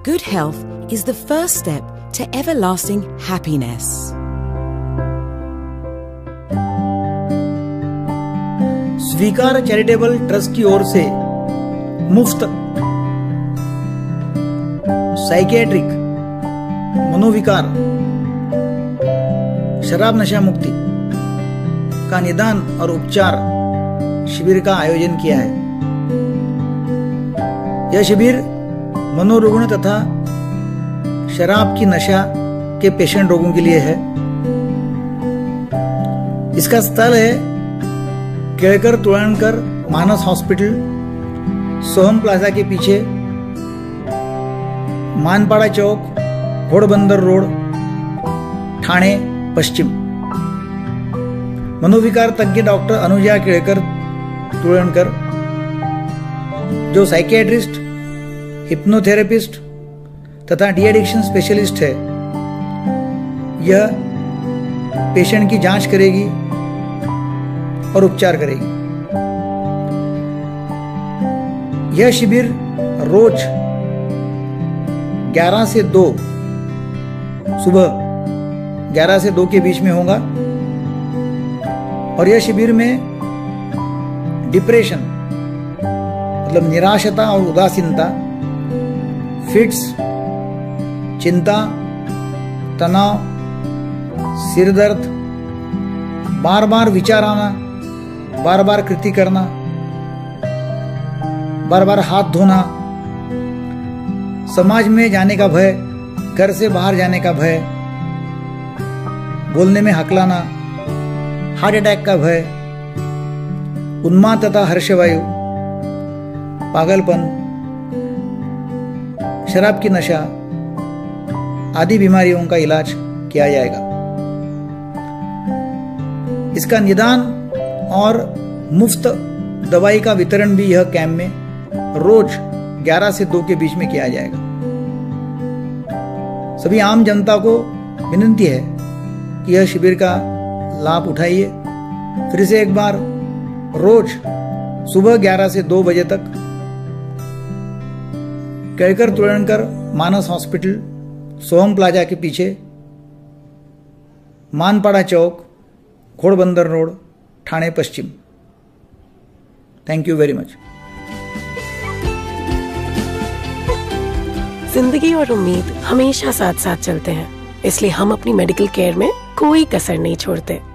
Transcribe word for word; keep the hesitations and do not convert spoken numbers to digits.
Good health is the first step to everlasting happiness. Swikar charitable trust की ओर से मुफ्त साइकियाट्रिक मनोविकार शराब नशा मुक्ति का निदान और उपचार शिविर का आयोजन किया है। यह शिविर मनोरुग्ण तथा शराब की नशा के पेशेंट रोगों के लिए है। इसका स्थल है केळकर तुळणकर मानस हॉस्पिटल, सोहम प्लाजा के पीछे, मानपाड़ा चौक, घोड़बंदर रोड, ठाणे पश्चिम। मनोविकार तज्ञ डॉक्टर अनुजा केळकर तुळणकर, जो साइकियाट्रिस्ट, हिप्नोथेरेपिस्ट तथा डी एडिक्शन स्पेशलिस्ट है, यह पेशेंट की जांच करेगी और उपचार करेगी। यह शिविर रोज ग्यारह से दो, सुबह ग्यारह से दो के बीच में होगा और यह शिविर में डिप्रेशन मतलब निराशता और उदासीनता, फिट्स, चिंता, तनाव, सिर दर्द, बार बार विचार आना, बार बार कृति करना, बार बार हाथ धोना, समाज में जाने का भय, घर से बाहर जाने का भय, बोलने में हकलाना, हार्ट अटैक का भय, उन्माद तथा हर्षवायु, पागलपन, शराब की नशा आदि बीमारियों का इलाज किया जाएगा। इसका निदान और मुफ्त दवाई का वितरण भी यह कैंप में रोज ग्यारह से दो के बीच में किया जाएगा। सभी आम जनता को विनती है कि यह शिविर का लाभ उठाइए। फिर से एक बार, रोज सुबह ग्यारह से दो बजे तक केळकर तुळणकर मानस हॉस्पिटल, सोहम प्लाजा के पीछे, मानपाड़ा चौक, घोड़बंदर रोड, ठाणे पश्चिम। Thank you very much. जिंदगी और उम्मीद हमेशा साथ साथ चलते हैं, इसलिए हम अपनी मेडिकल केयर में कोई कसर नहीं छोड़ते।